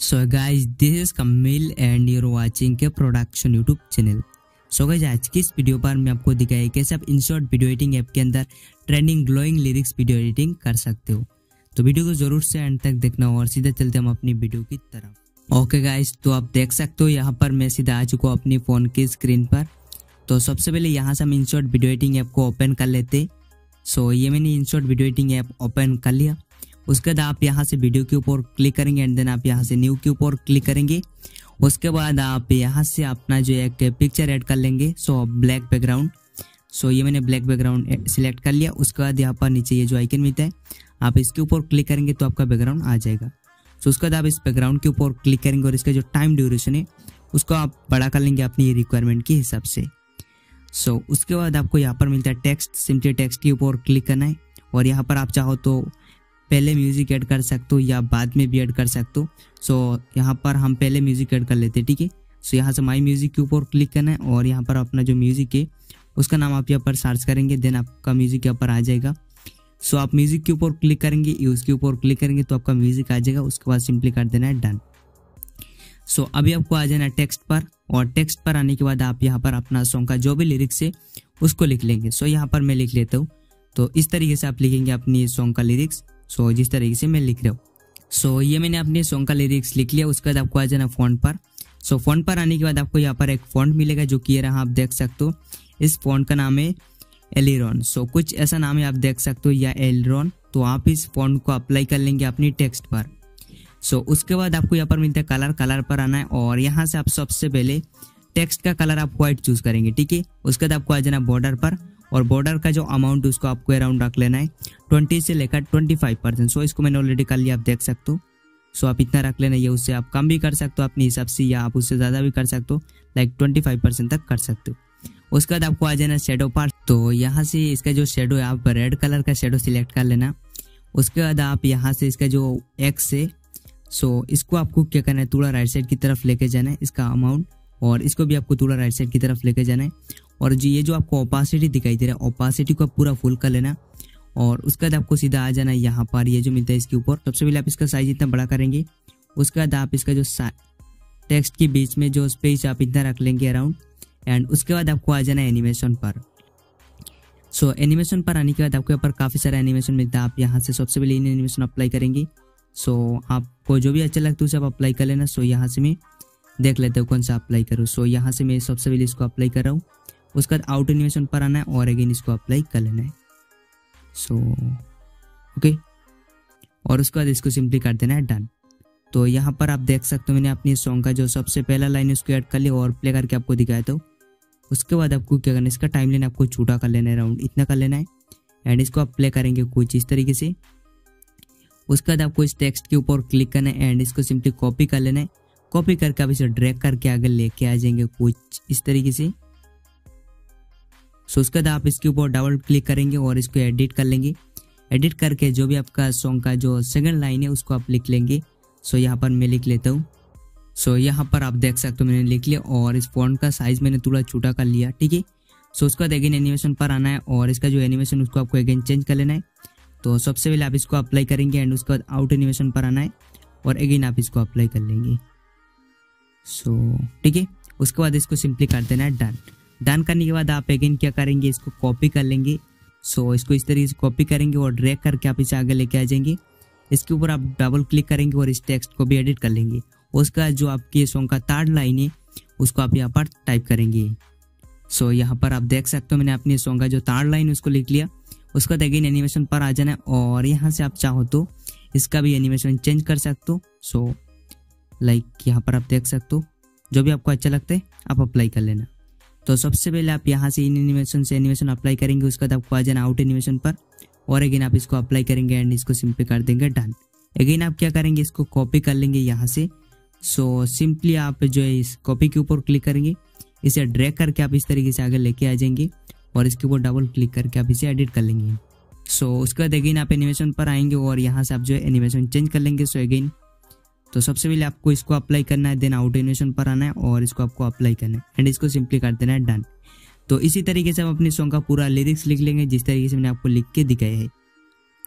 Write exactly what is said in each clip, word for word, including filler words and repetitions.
So guys, this is Kamil and you're watching K production YouTube channel. So guys, आज की इस video पर मैं आपको दिखाया कैसे आप इनशॉट वीडियो एडिटिंग ऐप के अंदर trending glowing lyrics video editing कर सकते हो। तो वीडियो को जरूर से एंड तक देखना और सीधा चलते हम अपनी वीडियो की तरफ। ओके गाइस, तो आप देख सकते हो यहाँ पर मैं सीधा आ चुका हूँ अपनी फोन की स्क्रीन पर। तो सबसे पहले यहाँ से हम इनशॉट वीडियो एडिटिंग ऐप को ओपन कर लेते। सो ये मैंने InShot video editing app open कर लिया। उसके बाद आप यहाँ से वीडियो के ऊपर क्लिक करेंगे एंड देन आप यहाँ से न्यू के ऊपर क्लिक करेंगे। उसके बाद आप यहाँ से अपना जो एक पिक्चर ऐड कर लेंगे। सो ब्लैक बैकग्राउंड, सो ये मैंने ब्लैक बैकग्राउंड सिलेक्ट कर लिया। उसके बाद यहाँ पर नीचे ये जो आइकन मिलता है आप इसके ऊपर क्लिक करेंगे तो आपका बैकग्राउंड आ जाएगा। सो उसके बाद आप इस बैकग्राउंड के ऊपर क्लिक करेंगे और इसका जो टाइम ड्यूरेशन है उसको आप बड़ा कर लेंगे अपनी रिक्वायरमेंट के हिसाब से। सो उसके बाद आपको यहाँ पर मिलता है टेक्स्ट, सिंपली टेक्स्ट के ऊपर क्लिक करना है और यहाँ पर आप चाहो तो पहले म्यूजिक ऐड कर सकते हो या बाद में भी ऐड कर सकते हो। सो यहाँ पर हम पहले म्यूजिक ऐड कर लेते हैं, ठीक है। सो यहाँ से माई म्यूजिक के ऊपर क्लिक करना है और यहाँ पर अपना जो म्यूजिक है उसका नाम आप यहाँ पर सर्च करेंगे, देन आपका म्यूजिक यहाँ पर आ जाएगा। सो आप म्यूजिक के ऊपर क्लिक करेंगे, यूज के ऊपर क्लिक करेंगे तो आपका म्यूजिक आ जाएगा। उसके बाद सिंपली कर देना है डन। सो अभी आपको आ जाना है टेक्स्ट पर और टेक्स्ट पर आने के बाद आप यहाँ पर अपना सॉन्ग का जो भी लिरिक्स है उसको लिख लेंगे। सो यहाँ पर मैं लिख लेता हूँ। तो इस तरीके से आप लिखेंगे अपनी सॉन्ग का लिरिक्स। सो so, जिस तरीके से मैं लिख रहा हूँ। सो so, ये मैंने अपने सॉन्ग का लिरिक्स लिख लिया। उसके बाद आपको आ जाना फॉन्ट पर। सो so, फॉन्ट पर आने के बाद आपको यहाँ पर एक फॉन्ट मिलेगा जो कि ये रहा, आप देख सकते हो। इस फॉन्ट का नाम है एलिरॉन। सो so, कुछ ऐसा नाम है आप देख सकते हो या एलिरॉन। तो आप इस फॉन्ट को अप्लाई कर लेंगे अपनी टेक्स्ट पर। सो so, उसके बाद आपको यहाँ पर मिलता है कलर। कलर पर आना है और यहाँ से आप सबसे पहले टेक्स्ट का कलर आप व्हाइट चूज करेंगे, ठीक है। उसके बाद आपको आ जाना बॉर्डर पर और बॉर्डर का जो अमाउंट उसको आपको अराउंड रख लेना है ट्वेंटी से लेकर ट्वेंटी फाइव परसेंट। सो इसको मैंने ऑलरेडी कर लिया, आप देख सकते हो। सो आप इतना रख लेना, ये उससे आप कम भी कर सकते हो अपने हिसाब से या आप उससे ज़्यादा भी कर सकते हो, लाइक ट्वेंटी फाइव परसेंट तक कर सकते हो। उसके बाद आपको आ जाना शेडो पार्ट। तो यहाँ से इसका जो शेडो है आप रेड कलर का शेडो सिलेक्ट कर लेना। उसके बाद आप यहाँ से इसका जो एक्स है सो इसको आपको क्या करना है, थोड़ा राइट साइड की तरफ लेके जाना है इसका अमाउंट, और इसको भी आपको थोड़ा राइट साइड की तरफ लेके जाना है। और जो ये जो आपको ओपासिटी दिखाई दे रहा है ओपासिटी को पूरा फुल कर लेना और उसके बाद आपको सीधा आ जाना है यहाँ पर ये जो मिलता है इसके ऊपर। सबसे पहले आप इसका साइज इतना बड़ा करेंगे। उसके बाद आप इसका जो टेक्स्ट के बीच में जो स्पेस आप इतना रख लेंगे अराउंड, एंड उसके बाद आपको आ जाना है एनिमेशन पर। सो so, एनिमेशन पर आने के बाद आपको यहाँ पर काफ़ी सारा एनिमेशन मिलता है। आप यहाँ से सबसे पहले इन एनिमेशन अप्लाई करेंगे। सो so, आपको जो भी अच्छा लगता है उसे आप अप्लाई कर लेना। सो so, यहाँ से मैं देख लेते हो कौन सा अप्लाई करूँ। सो so, यहाँ से मैं सबसे पहले इसको अप्लाई कर रहा हूँ। उसके बाद आउट एनिमेशन पर आना है और अगेन इसको अप्लाई कर लेना है। सो ओके, और उसके बाद इसको सिंपली कर देना है डन। तो यहाँ पर आप देख सकते हो मैंने अपनी सॉन्ग का जो सबसे पहला लाइन उसको ऐड कर लिया और प्ले करके आपको दिखाया। तो उसके बाद आपको क्या करना है, इसका टाइम लेना आपको छोटा कर लेना है, राउंड इतना कर लेना है एंड इसको आप प्ले करेंगे कुछ इस तरीके से। उसके बाद आपको इस टेक्स्ट के ऊपर क्लिक करना है एंड इसको सिंपली कॉपी कर लेना है। कॉपी करके आप इसे ड्रैग करके आगे लेके आ जाएंगे कुछ इस तरीके से। सो उसके बाद आप इसके ऊपर डबल क्लिक करेंगे और इसको एडिट कर लेंगे। एडिट करके जो भी आपका सॉन्ग का जो सेकंड लाइन है उसको आप लिख लेंगे। सो यहाँ पर मैं लिख लेता हूँ। सो यहाँ पर आप देख सकते हो मैंने लिख लिया और इस फॉन्ट का साइज मैंने थोड़ा छोटा कर लिया, ठीक है। सो उसके बाद अगेन एनिमेशन पर आना है और इसका जो एनिमेशन उसको आपको अगेन चेंज कर लेना है। तो सबसे पहले आप इसको अप्लाई करेंगे एंड उसके बाद आउट एनिमेशन पर आना है और अगेन आप इसको अप्लाई कर लेंगे। सो ठीक है, उसके बाद इसको सिंपली कर देना है डन। डन करने के बाद आप अगेन क्या करेंगे, इसको कॉपी कर लेंगे। सो so, इसको इस तरीके से कॉपी करेंगे और ड्रैग करके आप इसे आगे लेके आ जाएंगे। इसके ऊपर आप डबल क्लिक करेंगे और इस टेक्स्ट को भी एडिट कर लेंगे। उसका जो आपके सॉन्ग का थर्ड लाइन है उसको आप यहाँ पर टाइप करेंगे। सो so, यहाँ पर आप देख सकते हो मैंने अपने सॉन्ग का जो थर्ड लाइन उसको लिख लिया। उसके बाद अगेन एनिमेशन पर आ जाना है और यहाँ से आप चाहो तो इसका भी एनिमेशन चेंज कर सकते हो। सो लाइक यहाँ पर आप देख सकते हो जो भी आपको अच्छा लगता है आप अप्लाई कर लेना। तो सबसे पहले आप यहाँ से इन एनिमेशन से एनिमेशन अप्लाई करेंगे। उसके बाद आपको आ जाना आउट एनिमेशन पर और अगेन आप इसको अप्लाई करेंगे एंड इसको सिंपली कर देंगे डन। अगेन आप क्या करेंगे, इसको कॉपी कर लेंगे यहाँ से। सो सिंपली आप जो है इस कॉपी के ऊपर क्लिक करेंगे, इसे ड्रैग करके आप इस तरीके से आगे लेके आ जाएंगे और इसके ऊपर डबल क्लिक करके आप इसे एडिट कर लेंगे। सो उसके बाद अगेन आप एनिमेशन पर आएंगे और यहाँ से आप जो है एनिमेशन चेंज कर लेंगे। सो अगेन तो सबसे पहले आपको इसको अप्लाई करना है, देन आउट एनिमेशन पर आना है और इसको आपको अप्लाई करना है एंड इसको सिंपली कर देना है डन। तो इसी तरीके से हम अपने सॉन्ग का पूरा लिरिक्स लिख लेंगे जिस तरीके से मैंने आपको लिख के दिखाया है।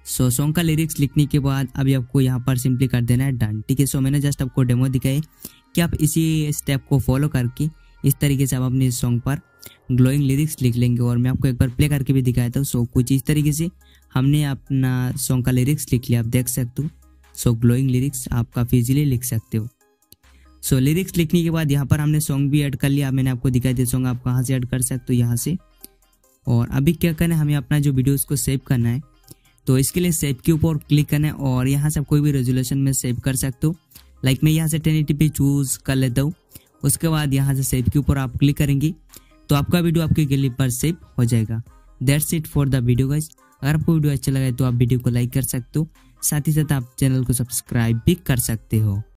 सो सॉन्ग का लिरिक्स लिखने के बाद अभी आपको यहाँ पर सिंपली कर देना है डन। ठीक है, सो मैंने जस्ट आपको डेमो दिखाई कि आप इसी स्टेप को फॉलो करके इस तरीके से आप अपने सॉन्ग पर ग्लोइंग लिरिक्स लिख लेंगे। और मैं आपको एक बार प्ले करके भी दिखाया था। सो कुछ इस तरीके से हमने अपना सॉन्ग का लिरिक्स लिख लिया, आप देख सकते हो। सो ग्लोइंग लिरिक्स आप काफ़ी इजीली लिख सकते हो। सो लिरिक्स लिखने के बाद यहाँ पर हमने सॉन्ग भी ऐड कर लिया। मैंने आपको दिखाई दिया सॉन्ग आप कहाँ से ऐड कर सकते हो, यहाँ से। और अभी क्या करना है, हमें अपना जो वीडियो उसको सेव करना है। तो इसके लिए सेव के ऊपर क्लिक करना है और यहाँ से आप कोई भी रेजोल्यूशन में सेव कर सकते हो। लाइक मैं यहाँ से टेन एटी पी चूज कर लेता हूँ। उसके बाद यहाँ से सेव के ऊपर आप क्लिक करेंगे तो आपका वीडियो आपके गैलरी पर सेव हो जाएगा। That's it for the video guys. अगर आपको वीडियो अच्छा लगा तो आप वीडियो को लाइक कर सकते हो, साथ ही साथ आप चैनल को सब्सक्राइब भी कर सकते हो।